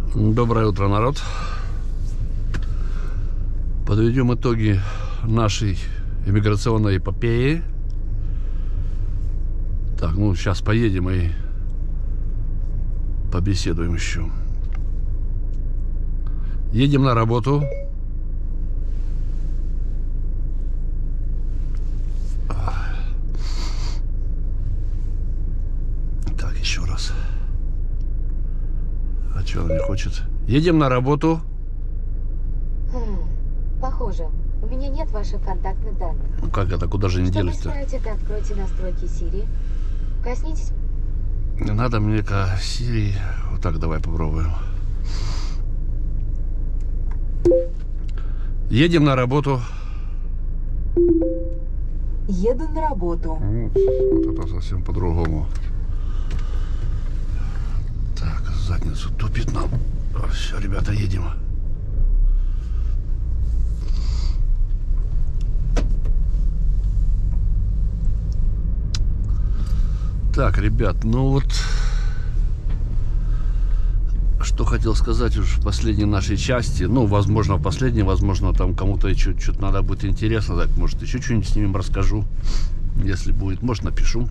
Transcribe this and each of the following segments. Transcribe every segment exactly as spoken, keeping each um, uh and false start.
Доброе утро, народ. Подведем итоги нашей иммиграционной эпопеи. Так, ну сейчас поедем и побеседуем еще. Едем на работу. Так, еще раз. А что он не хочет? Едем на работу. Хм, похоже. У меня нет ваших контактных данных. Ну как это? Куда же не делись-то? Чтобы исправить это, откройте настройки Siri. Коснитесь. Не надо мне-ка Siri. Вот так давай попробуем. Едем на работу. Еду на работу. Вот это совсем по-другому. Так, задницу тупит нам. Все, ребята, едем. Так, ребят, ну вот что хотел сказать уже в последней нашей части. Ну, возможно, в последней, возможно, там кому-то еще что-то надо будет интересно. Так, может, еще что-нибудь с ним расскажу. Если будет, может, напишу.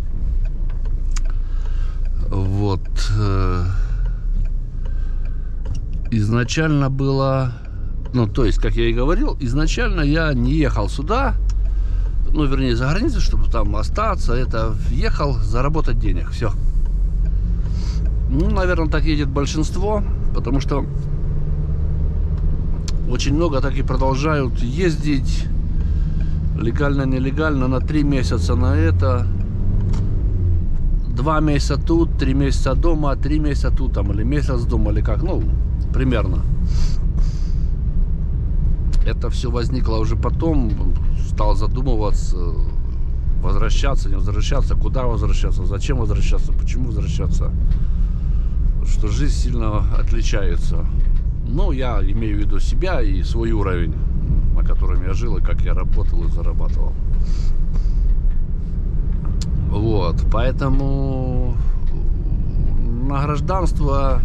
Вот. Изначально было... Ну, то есть, как я и говорил, изначально я не ехал сюда, ну, вернее, за границу, чтобы там остаться. Это ехал заработать денег. Все. Ну, наверное, так едет большинство, потому что очень много так и продолжают ездить легально-нелегально на три месяца на это. Два месяца тут, три месяца дома, три месяца тут, там, или месяц дома, или как, ну, примерно. Это все возникло уже потом, стал задумываться, возвращаться, не возвращаться, куда возвращаться, зачем возвращаться, почему возвращаться, что жизнь сильно отличается. Ну, я имею в виду себя и свой уровень, на котором я жил, и как я работал и зарабатывал. Вот, поэтому на гражданство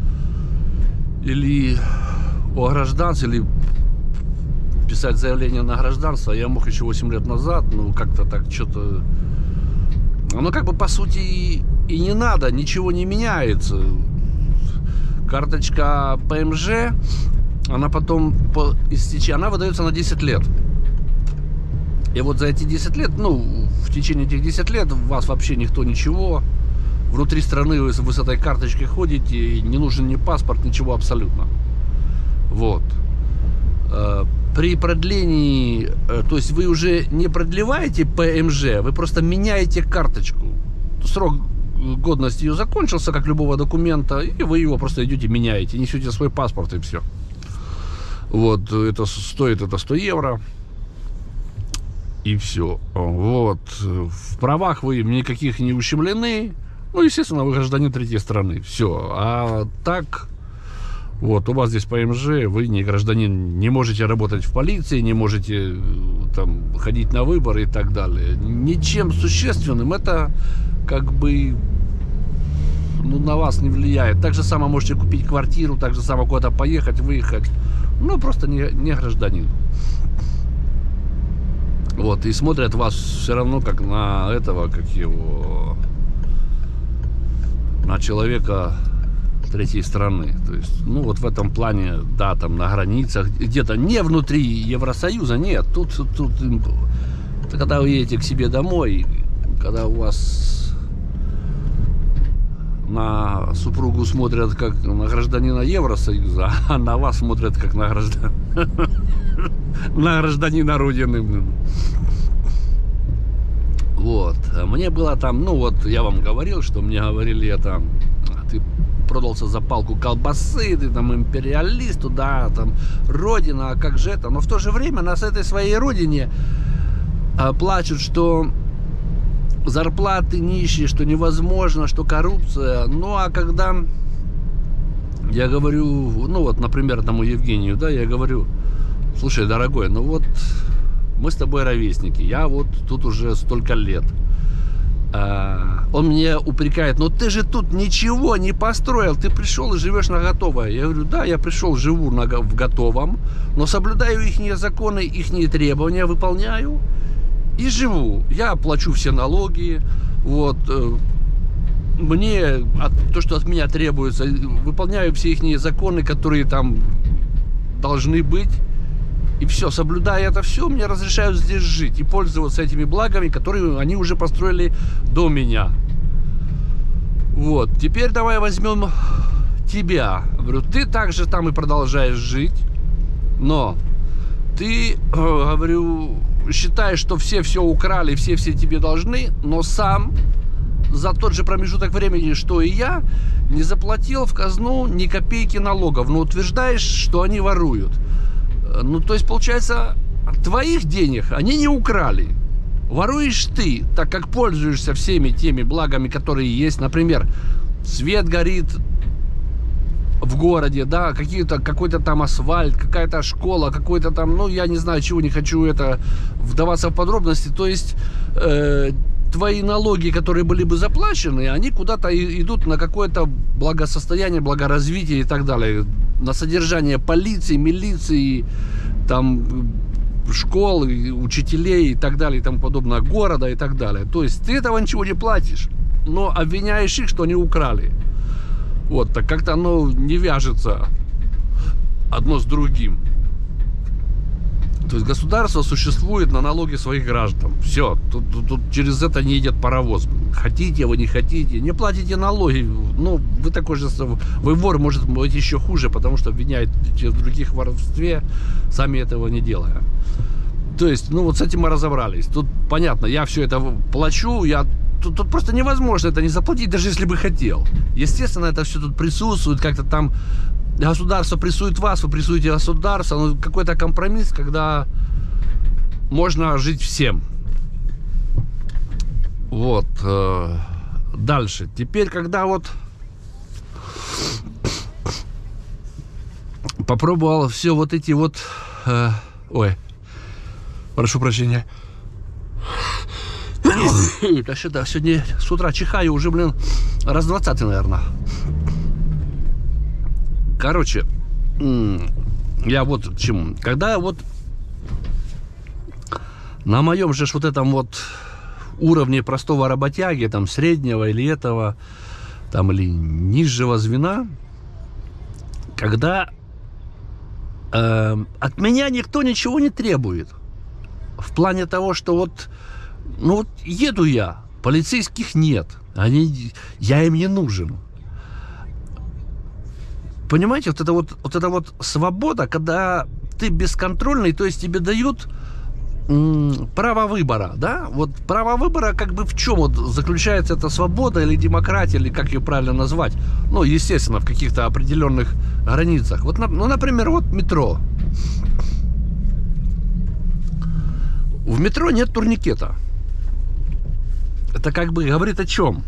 или о гражданстве, или писать заявление на гражданство я мог еще восемь лет назад, ну, как-то так что-то... Оно как бы, по сути, и не надо, ничего не меняется. Карточка ПМЖ, она потом по истечении, она выдается на десять лет. И вот за эти десять лет, ну, в течение этих десяти лет вас вообще никто ничего. Внутри страны вы, вы с этой карточкой ходите, и не нужен ни паспорт, ничего абсолютно. Вот. При продлении, то есть вы уже не продлеваете ПМЖ, вы просто меняете карточку. Срок годности ее закончился, как любого документа, и вы его просто идете, меняете, несете свой паспорт, и все. Вот, это стоит это сто евро. И все. Вот. В правах вы никаких не ущемлены. Ну, естественно, вы гражданин третьей страны. Все. А так, вот, у вас здесь ПМЖ, вы не гражданин, не можете работать в полиции, не можете там ходить на выборы и так далее. Ничем существенным это как бы, ну, на вас не влияет. Так же само можете купить квартиру, так же само куда-то поехать, выехать. Ну, просто не, не гражданин. Вот, и смотрят вас все равно как на этого, как его, на человека третьей страны. То есть, ну, вот в этом плане, да, там на границах, где-то не внутри Евросоюза, нет, тут, тут, когда вы едете к себе домой, когда у вас на супругу смотрят как на гражданина Евросоюза, а на вас смотрят как на гражданина на гражданина Родины. Вот. Мне было там, ну вот, я вам говорил, что мне говорили это, ты продался за палку колбасы, ты там империалист, туда, там, Родина, а как же это? Но в то же время на этой своей Родине а, плачут, что зарплаты нищие, что невозможно, что коррупция. Ну, а когда я говорю, ну вот, например, тому Евгению, да, я говорю: слушай, дорогой, ну вот мы с тобой ровесники, я вот тут уже столько лет. он мне упрекает: но ты же тут ничего не построил, ты пришел и живешь на готовое. Я говорю: да, я пришел, живу на, в готовом, но соблюдаю их законы, их требования, выполняю и живу. Я плачу все налоги, вот, мне, от, то, что от меня требуется, выполняю все их законы, которые там должны быть. И все, соблюдая это все, мне разрешают здесь жить и пользоваться этими благами, которые они уже построили до меня. Вот, теперь давай возьмем тебя. Говорю, ты также там и продолжаешь жить, но ты, говорю, считаешь, что все все украли, все все тебе должны, но сам за тот же промежуток времени, что и я, не заплатил в казну ни копейки налогов, но утверждаешь, что они воруют. Ну, то есть, получается, твоих денег они не украли. Воруешь ты, так как пользуешься всеми теми благами, которые есть. Например, свет горит в городе, да, какие-то, какой-то там асфальт, какая-то школа, какой-то там, ну, я не знаю, чего, не хочу это вдаваться в подробности. То есть, э, твои налоги, которые были бы заплачены, они куда-то идут на какое-то благосостояние, благоразвитие и так далее. На содержание полиции, милиции, там, школ, учителей и так далее, и тому подобное, города и так далее. То есть ты этого ничего не платишь, но обвиняешь их, что они украли. Вот, так как-то оно не вяжется одно с другим. То есть государство существует на налоги своих граждан. Все, тут, тут, тут через это не идет паровоз. Хотите вы, не хотите, не платите налоги. Ну, вы такой же, вы вор, может быть, еще хуже, потому что обвиняют других в воровстве, сами этого не делая. То есть, ну вот с этим мы разобрались. Тут понятно, я все это плачу, я Тут, тут просто невозможно это не заплатить, даже если бы хотел. Естественно, это все тут присутствует, как-то там государство прессует вас, вы прессуете государство. Ну, какой-то компромисс, когда можно жить всем. Вот. Э, дальше. Теперь, когда вот попробовал все вот эти вот... Э, ой, прошу прощения. Да что-то сегодня с утра чихаю уже, блин, раз двадцатый, наверное. Короче, я вот к чему. Когда вот на моем же вот этом вот уровне простого работяги, там, среднего или этого, там, или низшего звена, когда э, от меня никто ничего не требует. В плане того, что вот, ну вот еду я, полицейских нет, они, я им не нужен. Понимаете, вот это вот, вот это вот свобода, когда ты бесконтрольный, то есть тебе дают м, право выбора, да? Вот право выбора, как бы в чем вот заключается эта свобода или демократия, или как ее правильно назвать? Ну, естественно, в каких-то определенных границах. Вот, ну, например, вот метро. В метро нет турникета. Это как бы говорит о чем?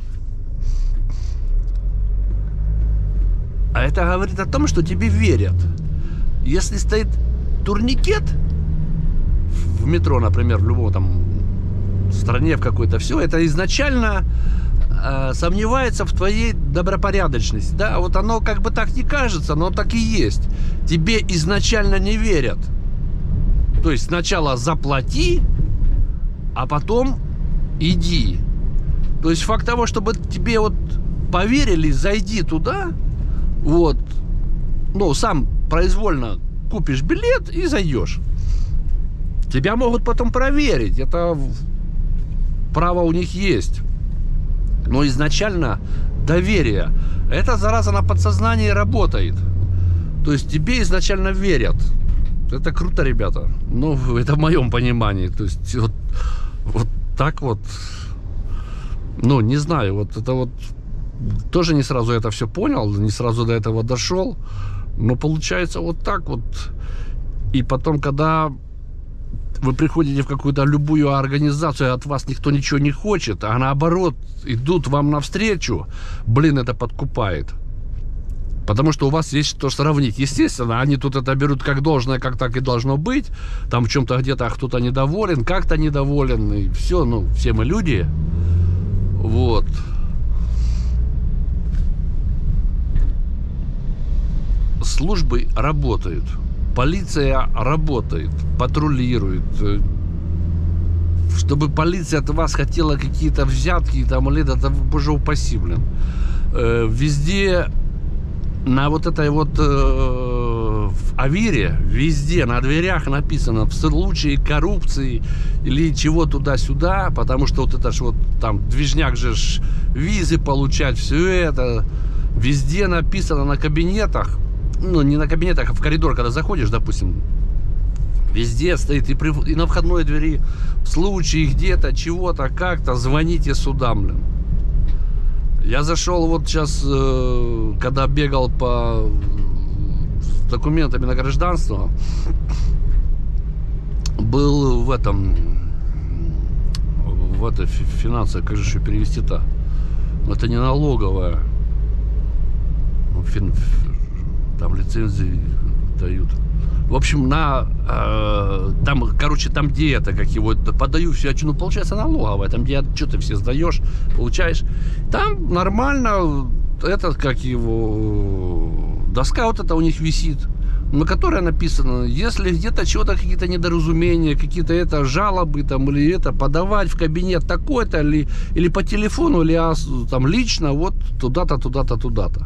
А это говорит о том, что тебе верят. Если стоит турникет в метро, например, в любом там стране, в какой-то, все, это изначально э, сомневается в твоей добропорядочности. Да, вот оно как бы так не кажется, но так и есть. Тебе изначально не верят. То есть сначала заплати, а потом иди. То есть факт того, чтобы тебе вот поверили, зайди туда, вот, ну, сам произвольно купишь билет и зайдешь. Тебя могут потом проверить, это право у них есть. Но изначально доверие. Это, зараза, на подсознании работает. То есть тебе изначально верят. Это круто, ребята. Ну, это в моем понимании. То есть вот, вот так вот. Ну, не знаю, вот это вот тоже не сразу это все понял, не сразу до этого дошел. Но получается вот так вот. И потом, когда вы приходите в какую-то любую организацию, от вас никто ничего не хочет, а наоборот идут вам навстречу, блин, это подкупает. Потому что у вас есть что сравнить. Естественно, они тут это берут как должное, как так и должно быть. Там в чем-то где-то кто-то недоволен, как-то недоволен. И все, ну, все мы люди. Вот. Службы работают. Полиция работает, патрулирует. Чтобы полиция от вас хотела какие-то взятки, там, или это, боже упаси, блин. Э, везде на вот этой вот э, в Авире, везде на дверях написано в случае коррупции или чего туда-сюда, потому что вот это ж вот там движняк же ж, визы получать, все это. Везде написано на кабинетах, ну не на кабинетах, а в коридор, когда заходишь, допустим, везде стоит и, при, и на входной двери в случае где-то, чего-то, как-то, звоните сюда, блин. Я зашел вот сейчас, э, когда бегал по с документами на гражданство, был в этом, в этой финансовой, как же еще перевести-то? Это не налоговая. Фин, там лицензии дают. В общем, на э, там, короче, там где это, как его подаю, все, ну, получается налоговая, там где что-то все сдаешь, получаешь. Там нормально, этот, как его, доска вот эта у них висит, на которой написано, если где-то чего-то, какие-то недоразумения, какие-то это жалобы там, или это, подавать в кабинет такой-то, или, или по телефону, или там лично, вот туда-то, туда-то, туда-то.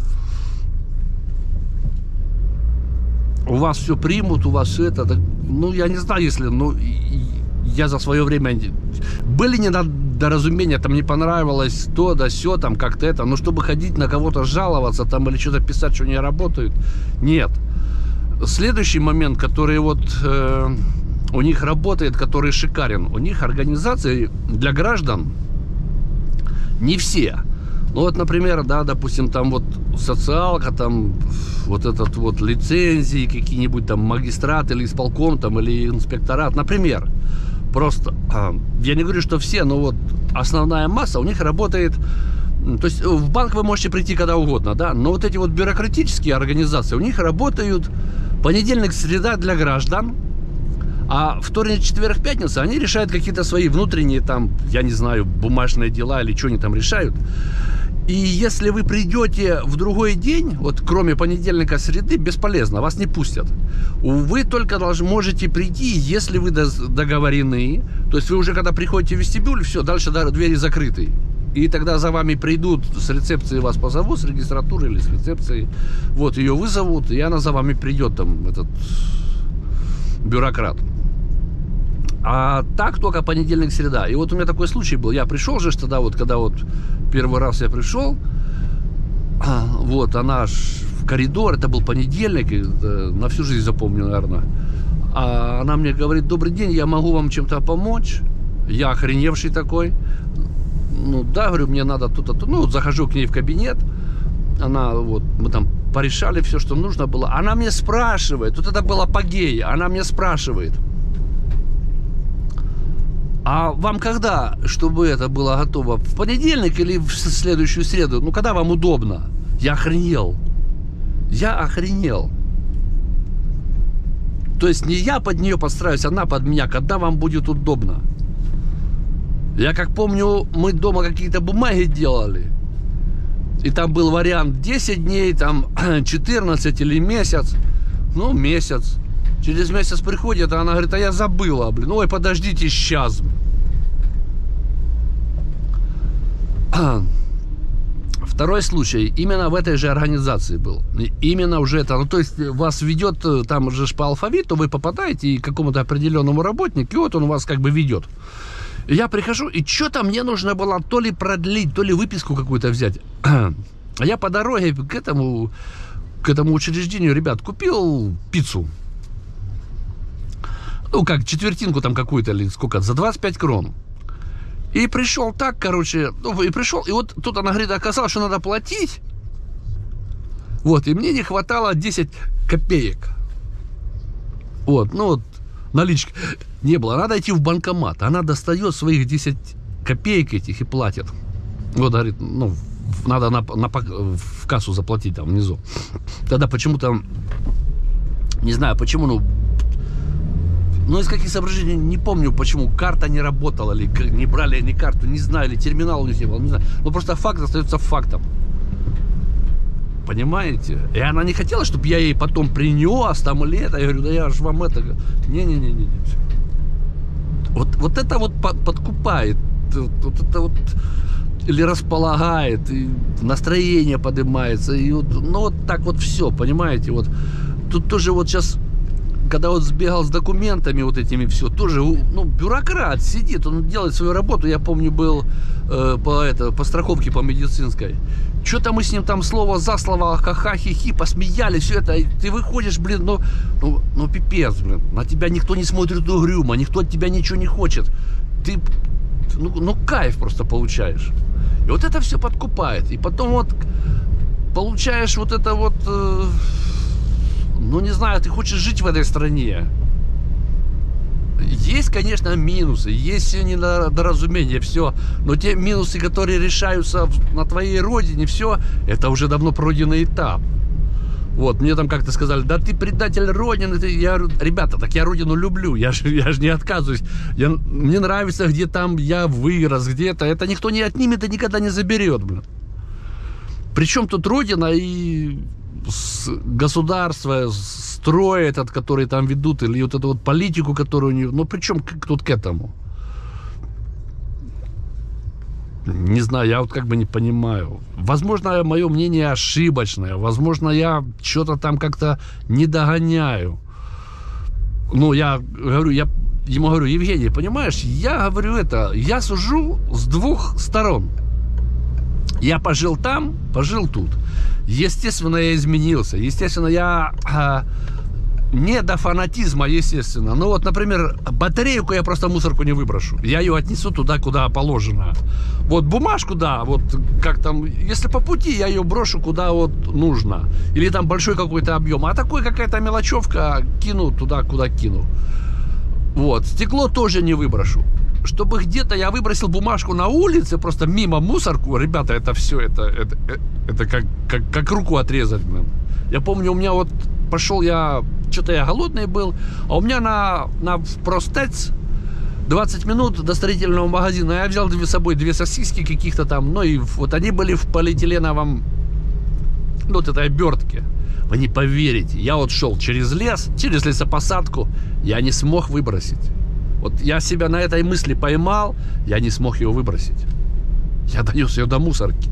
У вас все примут, у вас это, так, ну, я не знаю, если, ну, я за свое время, были недоразумения, там не понравилось то, да, сё, там, как-то это, но чтобы ходить на кого-то жаловаться, там, или что-то писать, что не работают, нет. Следующий момент, который вот э, у них работает, который шикарен, у них организации для граждан не все. Ну вот, например, да, допустим, там вот социалка, там вот этот вот лицензии, какие-нибудь там магистрат или исполком, там, или инспекторат, например. Просто, я не говорю, что все, но вот основная масса у них работает. То есть в банк вы можете прийти когда угодно, да, но вот эти вот бюрократические организации, у них работают понедельник, среда для граждан, а вторник, четверг, пятница они решают какие-то свои внутренние там, я не знаю, бумажные дела или что они там решают. И если вы придете в другой день, вот кроме понедельника, среды, бесполезно, вас не пустят. Вы только должны, можете прийти, если вы договорены. То есть вы уже когда приходите в вестибюль, все, дальше двери закрыты. И тогда за вами придут, с рецепции вас позовут, с регистратуры или с рецепции. Вот, ее вызовут, и она за вами придет, там, этот бюрократ. А так только понедельник, среда. И вот у меня такой случай был. Я пришел же тогда, вот, когда вот первый раз я пришел, вот, она аж в коридор, это был понедельник, и, да, на всю жизнь запомню, наверное. А она мне говорит: добрый день, я могу вам чем-то помочь? Я охреневший такой. Ну, да, говорю, мне надо тут-то, ну, вот захожу к ней в кабинет. Она, вот, мы там порешали все, что нужно было. Она мне спрашивает, вот это был апогей, она мне спрашивает: а вам когда, чтобы это было готово? В понедельник или в следующую среду? Ну, когда вам удобно? Я охренел. Я охренел. То есть не я под нее подстраиваюсь, она под меня. Когда вам будет удобно? Я как помню, мы дома какие-то бумаги делали. И там был вариант десять дней, там четырнадцать или месяц. Ну, месяц. Через месяц приходит, а она говорит: а я забыла, блин. Ой, подождите, сейчас. Второй случай именно в этой же организации был. Именно уже это, ну, то есть вас ведет там же по алфавиту, вы попадаете и к какому-то определенному работнику, и вот он вас как бы ведет. Я прихожу, и что-то мне нужно было то ли продлить, то ли выписку какую-то взять. А я по дороге к этому, к этому учреждению, ребят, купил пиццу. Ну, как четвертинку там какую-то, или сколько, за двадцать пять крон. И пришел так, короче, ну, и пришел, и вот тут она говорит, оказалось, что надо платить. Вот, и мне не хватало десять копеек. Вот, ну вот, налички не было. Надо идти в банкомат. Она достает своих десять копеек этих и платит. Вот, говорит, ну, надо на, на, в кассу заплатить там внизу. Тогда почему-то, не знаю почему, ну, Но из каких соображений, не помню почему, карта не работала, или не брали они карту, не знаю, или терминал у них не было, не знаю. Но просто факт остается фактом. Понимаете? И она не хотела, чтобы я ей потом принес там или это. Я говорю, да я же вам это... Не-не-не-не. Вот, вот это вот подкупает. Вот это вот... Или располагает, и настроение поднимается. И вот, ну вот так вот все, понимаете? Вот тут тоже вот сейчас... Когда вот сбегал с документами вот этими все, тоже, ну, бюрократ сидит, он делает свою работу. Я помню, был э, по, это, по страховке по медицинской. Что-то мы с ним там слово за слово, ха-ха, хи-хи, посмеялись, все это. И ты выходишь, блин, ну, ну, ну, пипец, блин. На тебя никто не смотрит угрюмо, никто от тебя ничего не хочет. Ты, ну, ну кайф просто получаешь. И вот это все подкупает. И потом вот получаешь вот это вот... Э, Ну, не знаю, ты хочешь жить в этой стране. Есть, конечно, минусы, есть все недоразумения, все. Но те минусы, которые решаются на твоей родине, все, это уже давно пройденный этап. Вот, мне там как-то сказали, да ты предатель родины. Ты... Я говорю, ребята, так я родину люблю, я же я ж не отказываюсь. Я... Мне нравится, где там я вырос, где-то. Это никто не отнимет и никогда не заберет, блин. Причем тут родина и... государство, строй этот, который там ведут, или вот эту вот политику, которую у них... Ну, причем тут к этому? Не знаю, я вот как бы не понимаю. Возможно, мое мнение ошибочное. Возможно, я что-то там как-то не догоняю. Ну, я говорю, я ему говорю, Евгений, понимаешь, я говорю это, я сужу с двух сторон. Я пожил там, пожил тут. Естественно, я изменился. Естественно, я а, не до фанатизма, естественно. Ну вот, например, батарейку я просто в мусорку не выброшу. Я ее отнесу туда, куда положено. Вот бумажку, да, вот как там, если по пути, я ее брошу куда вот нужно. Или там большой какой-то объем. А такой какая-то мелочевка кину туда, куда кину. Вот, стекло тоже не выброшу. Чтобы где-то я выбросил бумажку на улице, просто мимо мусорку, ребята, это все, это, это, это как, как, как руку отрезать, блин. Я помню, у меня вот пошел я, что-то я голодный был, а у меня на, на Простец двадцать минут до строительного магазина, я взял с собой две сосиски каких-то там, ну и вот они были в полиэтиленовом, ну, вот этой обертке. Вы не поверите, я вот шел через лес, через лесопосадку, я не смог выбросить. Вот я себя на этой мысли поймал, я не смог ее выбросить. Я донес ее до мусорки.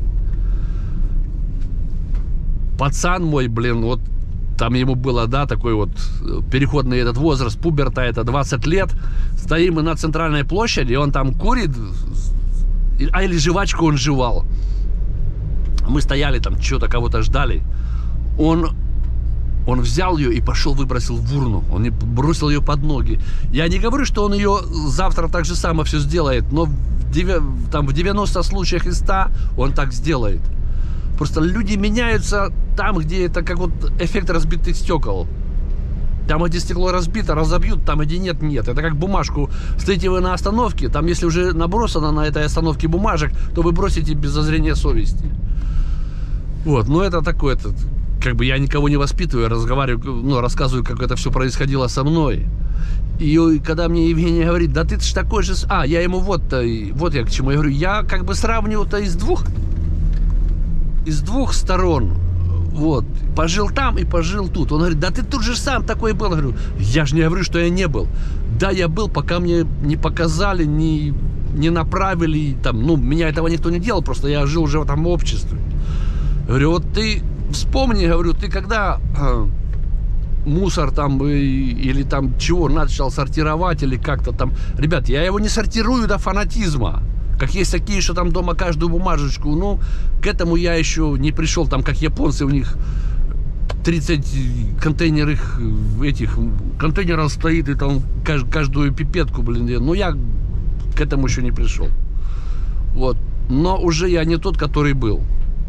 Пацан мой, блин, вот там ему было, да, такой вот переходный этот возраст, пуберта, это двадцать лет. Стоим мы на центральной площади, он там курит, а или жвачку он жевал. Мы стояли там, что-то кого-то ждали. Он... Он взял ее и пошел выбросил в урну. Он бросил ее под ноги. Я не говорю, что он ее завтра так же само все сделает, но в, там, в девяноста случаях из ста он так сделает. Просто люди меняются там, где это как вот эффект разбитых стекол. Там, где стекло разбито, разобьют, там, где нет, нет. Это как бумажку. Стоите вы на остановке, там, если уже набросано на этой остановке бумажек, то вы бросите без зазрения совести. Вот, ну это такое, это... Как бы я никого не воспитываю, разговариваю, ну, рассказываю, как это все происходило со мной. И когда мне Евгений говорит, да ты ж такой же... А, я ему вот-то, вот я к чему. Я говорю, я как бы сравниваю-то из двух... Из двух сторон. Вот. Пожил там и пожил тут. Он говорит, да ты тут же сам такой был. Я говорю, я же не говорю, что я не был. Да, я был, пока мне не показали, не, не направили. Там, ну, меня этого никто не делал, просто я жил уже в этом обществе. Я говорю, вот ты... Вспомни, говорю, ты когда э, мусор там э, или там чего начал сортировать или как-то там... Ребят, я его не сортирую до фанатизма. Как есть такие, что там дома каждую бумажечку. Ну, к этому я еще не пришел. Там, как японцы, у них тридцать контейнеров этих контейнеров стоит, и там каждую пипетку, блин. Ну, я к этому еще не пришел. Вот. Но уже я не тот, который был.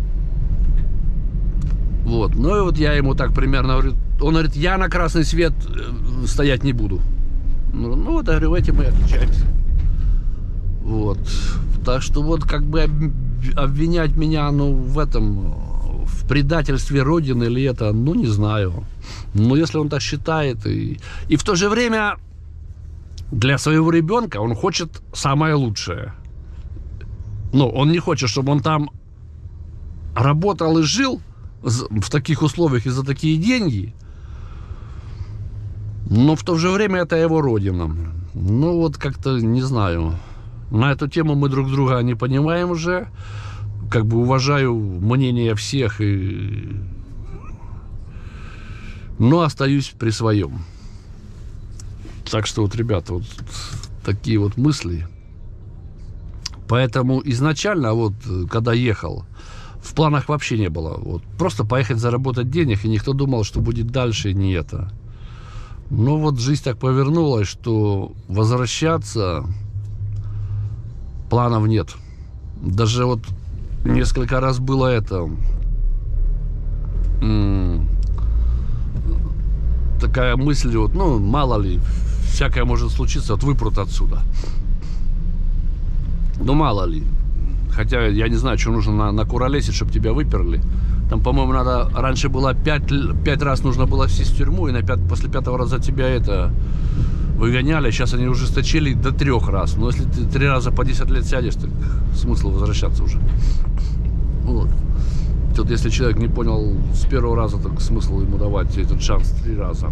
Вот, ну и вот я ему так примерно говорю, он говорит, я на красный свет стоять не буду. Ну, ну вот, я говорю, этим мы отличаемся. Вот, так что вот как бы обвинять меня, ну, в этом, в предательстве Родины или это, ну, не знаю. Но если он так считает, и, и в то же время, для своего ребенка он хочет самое лучшее. Ну, он не хочет, чтобы он там работал и жил в таких условиях и за такие деньги. Но в то же время это его родина. Ну, вот как-то, не знаю. На эту тему мы друг друга не понимаем уже. Как бы уважаю мнение всех, и... но остаюсь при своем. Так что вот, ребята, вот такие вот мысли. Поэтому изначально, вот, когда ехал, в планах вообще не было. Вот, просто поехать заработать денег, и никто думал, что будет дальше, и не это. Но вот жизнь так повернулась, что возвращаться планов нет. Даже вот несколько раз было это... М- такая мысль, вот, ну, мало ли, всякое может случиться, вот выпрут отсюда. Ну, мало ли. Хотя я не знаю, что нужно на, накуролесить, чтобы тебя выперли. Там, по-моему, надо... Раньше было пять, пять раз нужно было сесть в тюрьму, и на пят, после пятого раза тебя это выгоняли. Сейчас они ужесточили до трех раз. Но если ты три раза по десять лет сядешь, так смысл возвращаться уже. Вот. Тут если человек не понял с первого раза, так смысл ему давать этот шанс три раза.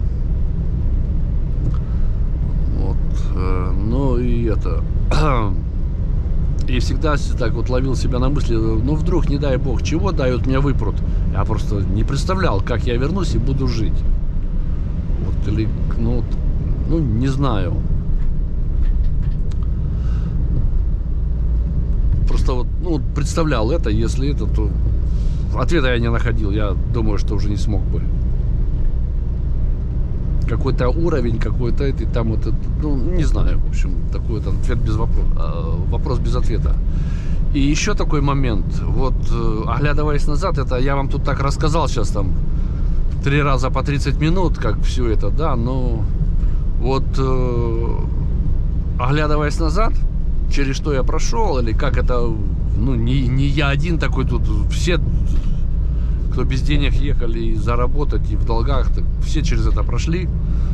Вот. Ну и это... И всегда так вот ловил себя на мысли, ну вдруг, не дай бог, чего дают мне выпрут. Я просто не представлял, как я вернусь и буду жить. Вот, или, ну, ну, не знаю. Просто вот, ну, представлял это, если это, то... Ответа я не находил, я думаю, что уже не смог бы. Какой-то уровень, какой-то это, там вот это, ну, не знаю, в общем, такой вот ответ без вопроса, вопрос без ответа. И еще такой момент, вот, оглядываясь назад, это я вам тут так рассказал сейчас там три раза по тридцать минут, как все это, да, но вот, оглядываясь назад, через что я прошел, или как это, ну, не, не я один такой тут, все... Кто без денег ехали и заработать, и в долгах, так все через это прошли.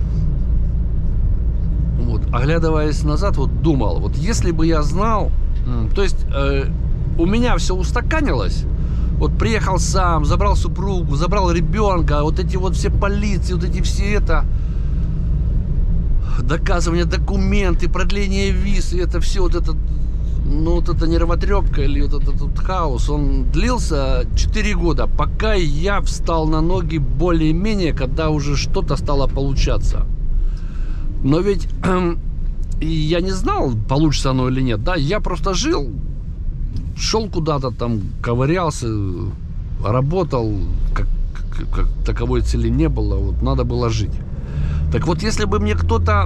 Вот, оглядываясь назад, вот думал, вот если бы я знал, то есть э, у меня все устаканилось, вот приехал сам, забрал супругу, забрал ребенка, вот эти вот все полиции, вот эти все это, доказывание, документы, продление виз, и это все вот это, ну, вот эта нервотрепка или вот этот вот хаос, он длился четыре года, пока я встал на ноги более-менее, когда уже что-то стало получаться. Но ведь э, я не знал, получится оно или нет, да, я просто жил, шел куда-то там, ковырялся, работал, как, как, как таковой цели не было, вот надо было жить. Так вот, если бы мне кто-то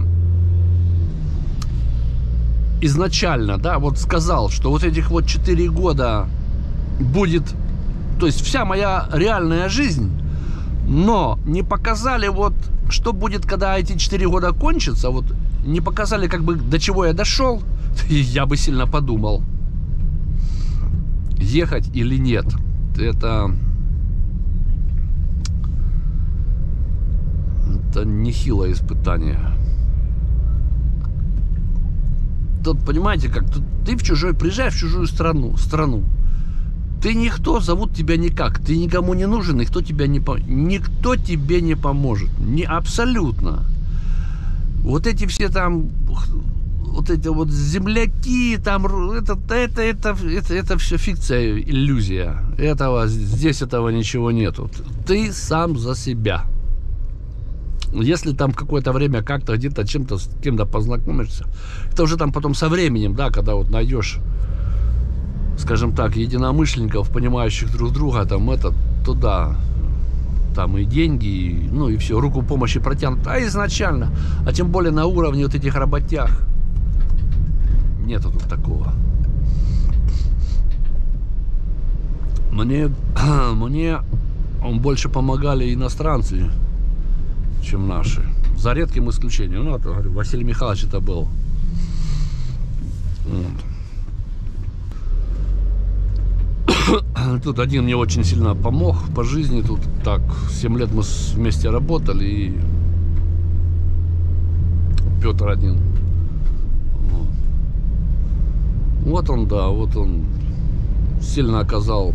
изначально, да, вот сказал, что вот этих вот четыре года будет, то есть вся моя реальная жизнь, но не показали вот, что будет, когда эти четыре года кончатся, вот не показали, как бы, до чего я дошел, я бы сильно подумал, ехать или нет. Это... Это нехилое испытание. Тут, понимаете, как тут ты в чужой, приезжаешь в чужую страну, страну. Ты никто, зовут тебя никак, ты никому не нужен, никто тебя не по... никто тебе не поможет, не абсолютно. Вот эти все там, вот эти вот земляки, там, это, это, это, это, это все фикция, иллюзия. Этого здесь этого ничего нету. Ты сам за себя. Если там какое-то время как-то где-то чем-то с кем-то познакомишься, это уже там потом со временем, да, когда вот найдешь, скажем так, единомышленников, понимающих друг друга, там это, туда, там и деньги, и, ну и все, руку помощи протянут. А изначально, а тем более на уровне вот этих работяг, нету тут такого. Мне, мне больше помогали иностранцы, чем наши. За редким исключением. Ну, это, говорю, Василий Михайлович это был. Вот. Тут один мне очень сильно помог по жизни. Тут так, семь лет мы вместе работали. И Петр один. Вот он, да, вот он сильно оказал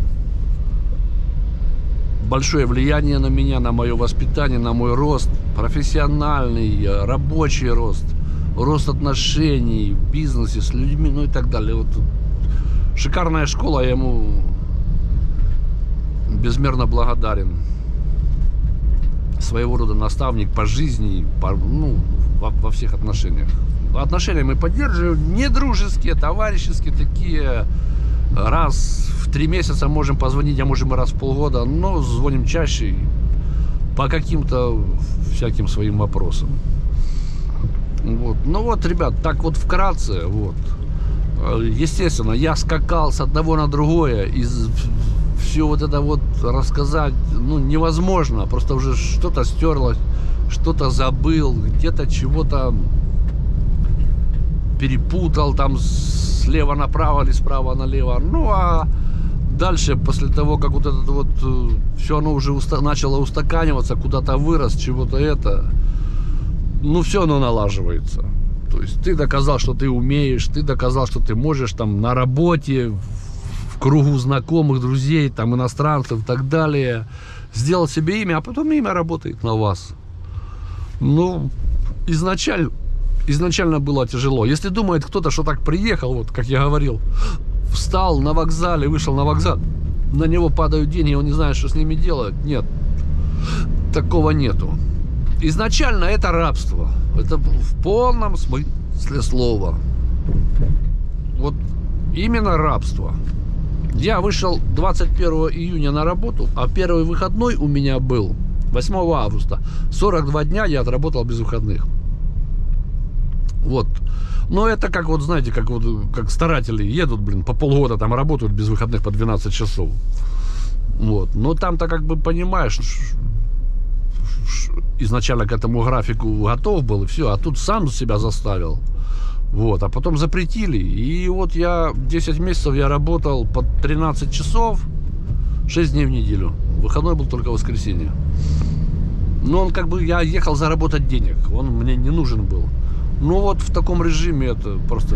большое влияние на меня, на мое воспитание, на мой рост, профессиональный, рабочий рост, рост отношений в бизнесе с людьми, ну и так далее. Вот шикарная школа, я ему безмерно благодарен. Своего рода наставник по жизни, по, ну, во, во всех отношениях. Отношения мы поддерживаем, не дружеские, товарищеские такие. Раз в три месяца можем позвонить, а можем и раз в полгода, но звоним чаще по каким-то всяким своим вопросам. Вот. Ну вот, ребят, так вот вкратце, вот. Естественно, я скакал с одного на другое, из все вот это вот рассказать, ну, невозможно, просто уже что-то стерлось, что-то забыл, где-то чего-то перепутал, там слева направо или справа налево. Ну а дальше, после того, как вот это вот все оно уже уста- начало устаканиваться, куда-то вырос, чего-то это, ну все оно налаживается. То есть ты доказал, что ты умеешь, ты доказал, что ты можешь там на работе, в кругу знакомых, друзей, там иностранцев и так далее, сделал себе имя, а потом имя работает на вас. Ну, изначально Изначально было тяжело. Если думает кто-то, что так приехал, вот как я говорил, встал на вокзале, вышел на вокзал, на него падают деньги, он не знает, что с ними делать. Нет, такого нету. Изначально это рабство. Это в полном смысле слова. Вот именно рабство. Я вышел двадцать первого июня на работу, а первый выходной у меня был восьмого августа. сорок два дня я отработал без выходных. Вот. Но это как вот, знаете, как вот как старатели едут, блин, по полгода там работают без выходных по двенадцать часов. Вот. Но там-то как бы понимаешь, изначально к этому графику готов был и все, а тут сам себя заставил. Вот. А потом запретили. И вот я десять месяцев я работал по тринадцать часов, шесть дней в неделю. Выходной был только воскресенье. Но он как бы, я ехал заработать денег, он мне не нужен был. Ну вот в таком режиме это просто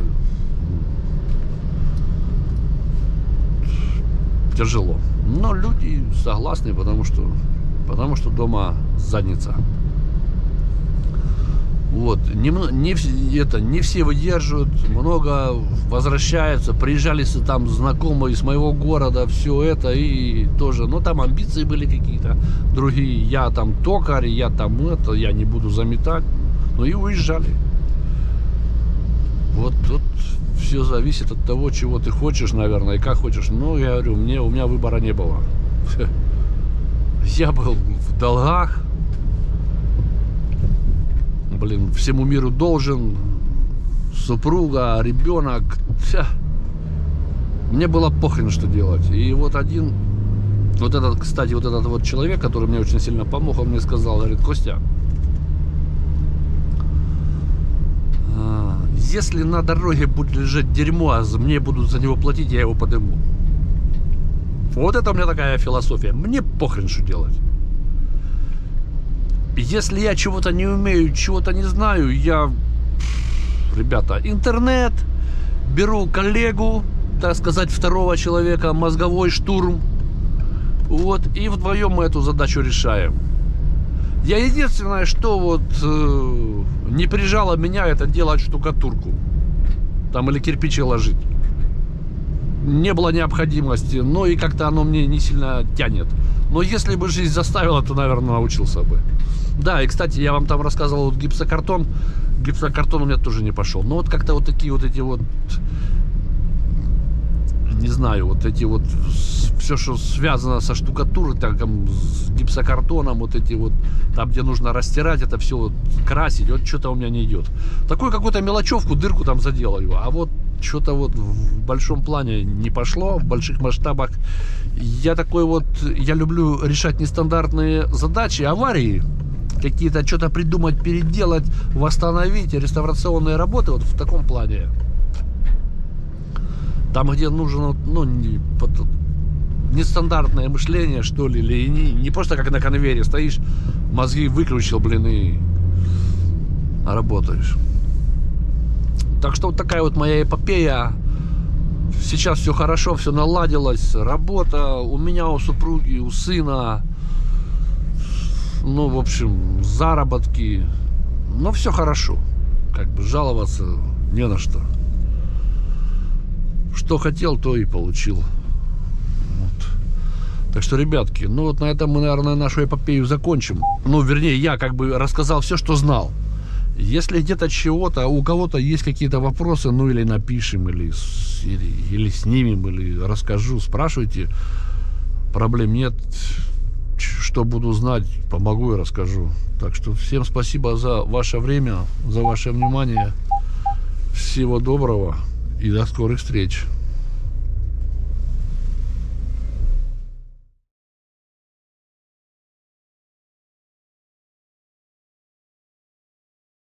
тяжело. Но люди согласны, потому что, потому что дома задница. Вот. Не, не, это, не все выдерживают, много возвращаются. Приезжали там знакомые из моего города, все это и тоже. Но там амбиции были какие-то другие. Я там токарь, я там это, я не буду заметать. Ну и уезжали. Вот тут все зависит от того, чего ты хочешь, наверное, и как хочешь. Ну, я говорю, мне, у меня выбора не было. Я был в долгах. Блин, всему миру должен. Супруга, ребенок. Мне было похрен, что делать. И вот один, вот этот, кстати, вот этот вот человек, который мне очень сильно помог, он мне сказал, говорит, Костя, если на дороге будет лежать дерьмо, а мне будут за него платить, я его подыму. Вот это у меня такая философия. Мне похрен, что делать. Если я чего-то не умею, чего-то не знаю, я... Ребята, интернет, беру коллегу, так сказать, второго человека, мозговой штурм. Вот, и вдвоем мы эту задачу решаем. Я единственное, что вот э, не прижало меня, это делать штукатурку. Там или кирпичи ложить. Не было необходимости, но и как-то оно мне не сильно тянет. Но если бы жизнь заставила, то, наверное, научился бы. Да, и, кстати, я вам там рассказывал, вот гипсокартон. Гипсокартон у меня тоже не пошел. Но вот как-то вот такие вот эти вот... Не знаю, вот эти вот... Все, что связано со штукатурой, там, с гипсокартоном, вот эти вот... Там, где нужно растирать, это все вот красить. Вот что-то у меня не идет. Такую какую-то мелочевку, дырку там заделаю. А вот что-то вот в большом плане не пошло, в больших масштабах. Я такой вот... Я люблю решать нестандартные задачи, аварии. Какие-то что-то придумать, переделать, восстановить, реставрационные работы вот в таком плане. Там, где нужно, ну, не, нестандартное мышление, что ли, или не, не просто как на конвейере стоишь, мозги выключил, блин, и работаешь. Так что вот такая вот моя эпопея. Сейчас все хорошо, все наладилось. Работа у меня, у супруги, у сына. Ну, в общем, заработки. Но все хорошо. Как бы жаловаться не на что. Что хотел, то и получил. Вот. Так что, ребятки, ну вот на этом мы, наверное, нашу эпопею закончим. Ну, вернее, я как бы рассказал все, что знал. Если где-то чего-то, у кого-то есть какие-то вопросы, ну или напишем, или, или, или снимем, или расскажу, спрашивайте. Проблем нет. Что буду знать, помогу и расскажу. Так что всем спасибо за ваше время, за ваше внимание. Всего доброго и до скорых встреч.